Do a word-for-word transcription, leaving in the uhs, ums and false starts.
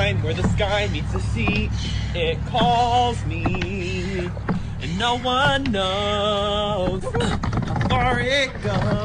line where the sky meets the sea. It calls me, and no one knows how far it goes.